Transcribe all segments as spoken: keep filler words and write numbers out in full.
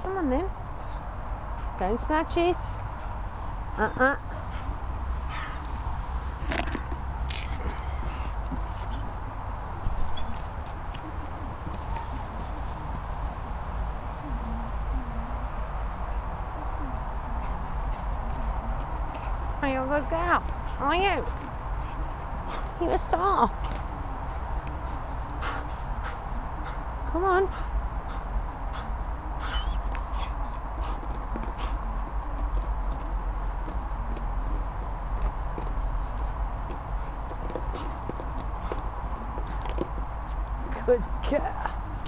Come on then. Don't snatch it. Uh-uh. You're a good girl, are you? You're a star. Come on. Good girl.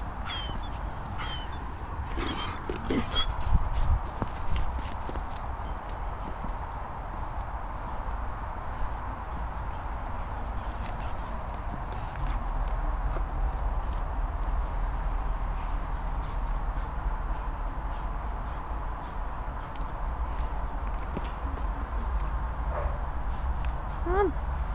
Come on.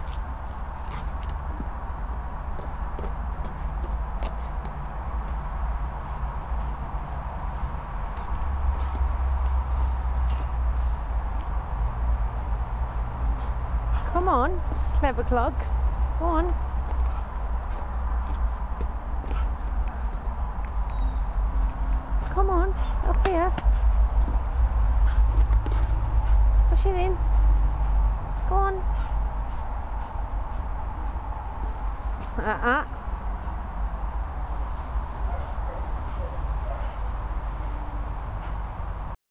Come on, clever clogs. Go on. Come on, up here. Push it in. Go on. Uh-uh.